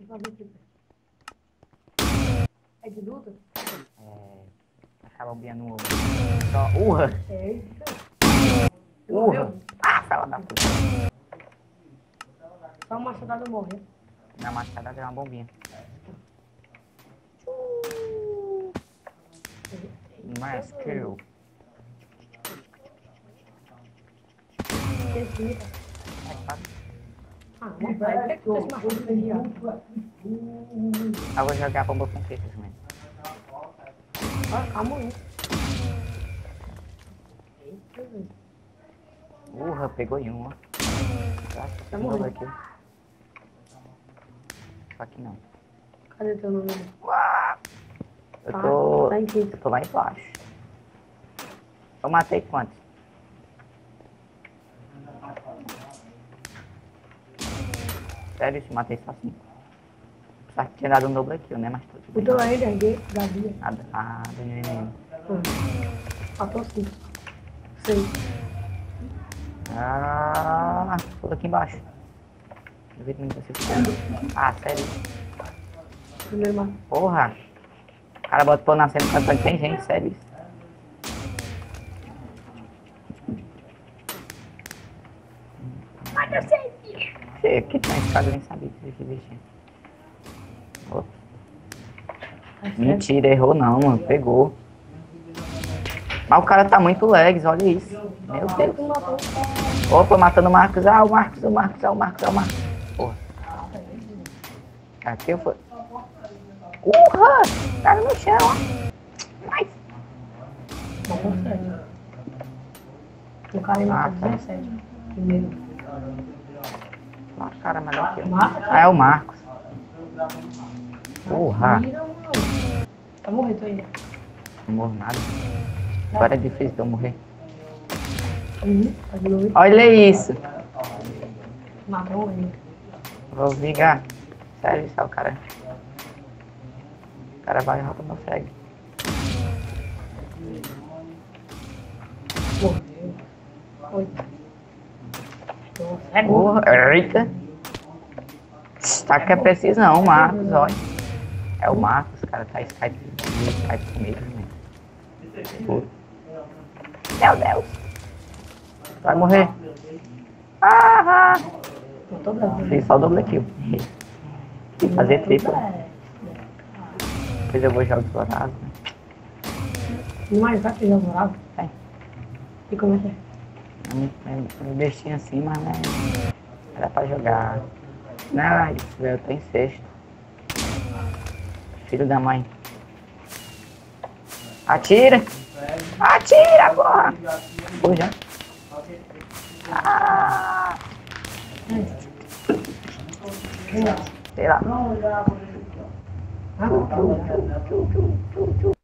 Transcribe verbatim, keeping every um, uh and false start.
É de luta? É... Acaba bombeando no ovo. Só... Urra! Eita. Urra! Ah, fala da puta. Só uma machadada morre. Na machada deu uma bombinha. Maskill. Ah, não vai. Por que tu esse machucado aí, ó? Eu vou jogar a bomba com feitas também. Ah, calma aí. Urra, pegou em um, ó. Tá morrendo. Aqui. Só que não. Cadê teu nome? Uau! Eu Tá, tô... tá em quinto. Eu tô lá embaixo. Eu matei quantos? Sério, eu matei só cinco. Só que tinha dado um double kill, né? Mas tudo O bem. teu ainda é gay, Gabi. A, a do neném. Faltou cinco. Seis. Ah, tudo aqui embaixo. Eu vi que não tá se fudendo. Ah, sério? Primeiro mato. Porra! O cara bota pão nascendo cantando, tem gente, sério isso. Mas eu sei. Sei que tem escada, eu nem sabia que isso existia. Opa. Mentira, errou não, mano. Pegou. Mas o cara tá muito legs, olha isso. Meu Deus. Opa, matando o Marcos. Ah, o Marcos, o Marcos, é o Marcos, é o Marcos. Porra. Aqui eu fui. Urra! Cara no chão. Mas... O cara ainda Ah, tá tá. dezessete. Primeiro. Nossa, cara, melhor que eu. Marcos? Ah, é o Marcos. Porra. Mira, mano. Tá morrendo ainda. Não morro nada. Agora é difícil de eu morrer. Uhum. Tá de novo. Olha isso. Matou ainda. Vou vingar. Sério, isso é o cara. O cara vai e rouba meu frag. Morreu. Oito. É Porra, eita. Tá que é precisão, o Marcos, olha. É o Marcos, cara, tá Skype, Skype comigo, né? Porra. Meu Deus. Vai morrer. Ah, Eu tô dando. fiz só double kill. Tem que fazer tripla. Depois eu vou jogar explorado, né? No mais vai que jogo bravo. É. E como é que é? Eu me, me, me bestinho assim, mas né, era pra jogar. Não, isso, eu tô em sexto. Filho da mãe. Atira! Atira, porra! Foi já. Ah! Sei lá. Ah, Tchu, tchu, tchu, tchu, tchu, tchu.